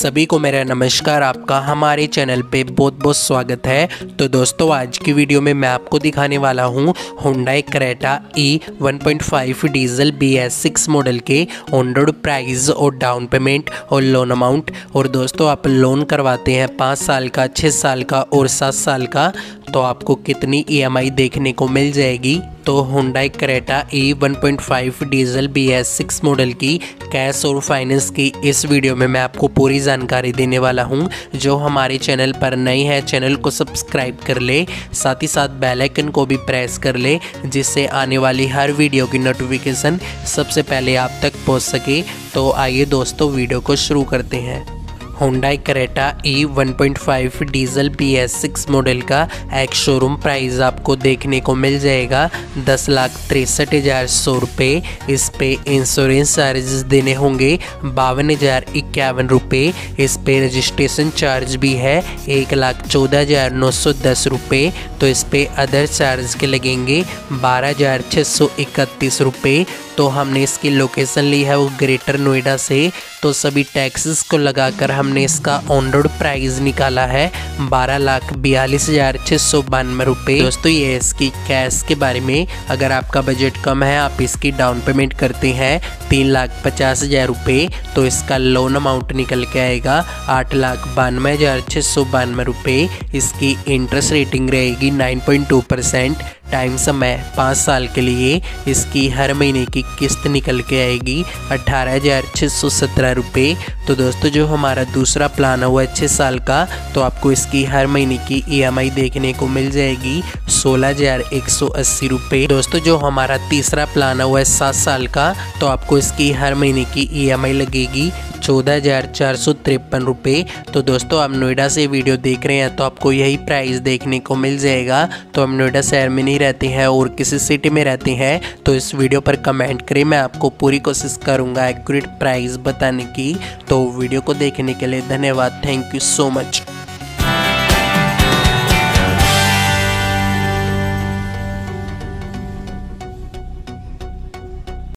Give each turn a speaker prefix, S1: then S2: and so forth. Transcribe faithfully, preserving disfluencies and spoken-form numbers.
S1: सभी को मेरा नमस्कार। आपका हमारे चैनल पे बहुत बहुत स्वागत है। तो दोस्तों आज की वीडियो में मैं आपको दिखाने वाला हूँ Hyundai Creta E one point five diesel B S six model के ऑन रोड प्राइस और डाउन पेमेंट और लोन अमाउंट। और दोस्तों आप लोन करवाते हैं पाँच साल का, छः साल का और सात साल का, तो आपको कितनी ई एम आई देखने को मिल जाएगी। तो Hyundai Creta E one point five diesel B S six model की कैश और फाइनेंस की इस वीडियो में मैं आपको पूरी जानकारी देने वाला हूं। जो हमारे चैनल पर नई है चैनल को सब्सक्राइब कर ले, साथ ही साथ बेल आइकन को भी प्रेस कर ले, जिससे आने वाली हर वीडियो की नोटिफिकेशन सबसे पहले आप तक पहुंच सके। तो आइए दोस्तों वीडियो को शुरू करते हैं। Hyundai Creta E one point five diesel B S six model का एक शोरूम प्राइस आपको देखने को मिल जाएगा दस लाख तिरसठ हज़ार सौ रुपये। इस पे इंश्योरेंस चार्जेस देने होंगे बावन हज़ार इक्यावन रुपये। इस पे रजिस्ट्रेशन चार्ज भी है एक लाख चौदह हज़ार नौ सौ दस रुपये। तो इस पे अदर चार्ज के लगेंगे बारह हज़ार छः सौ इकतीस रुपये। तो हमने इसकी लोकेशन ली है वो ग्रेटर नोएडा से। तो सभी टैक्सेस को लगाकर हमने इसका ऑन रोड प्राइस निकाला है बारह लाख बयालीस हज़ार छः सौ बानवे रुपये। दोस्तों ये इसकी कैश के बारे में, अगर आपका बजट कम है, आप इसकी डाउन पेमेंट करते हैं तीन लाख पचास हज़ार रुपये, तो इसका लोन अमाउंट निकल के आएगा आठ लाख बानवे हज़ार छः सौ बानवे रुपये। इसकी इंटरेस्ट रेटिंग रहेगी nine point two percent. Time समय पाँच साल के लिए। इसकी हर महीने की किस्त निकल के आएगी अट्ठारह हज़ार छः सौ सत्रह रुपये। तो दोस्तों जो हमारा दूसरा प्लान हुआ है छः साल का, तो आपको इसकी हर महीने की ई एम आई देखने को मिल जाएगी सोलह हज़ार एक सौ अस्सी रुपये। दोस्तों जो हमारा तीसरा प्लान हुआ है सात साल का, तो आपको इसकी हर महीने की ई एम आई लगेगी चौदह हज़ार चार सौ तिरपन रुपये। तो दोस्तों आप नोएडा से वीडियो देख रहे हैं तो आपको यही प्राइस देखने को मिल जाएगा। तो हम नोएडा शहर में नहीं रहते हैं और किसी सिटी में रहते हैं, तो इस वीडियो पर कमेंट करें, मैं आपको पूरी कोशिश करूंगा एक्यूरेट प्राइस बताने की। तो वीडियो को देखने के लिए धन्यवाद। Thank you so much.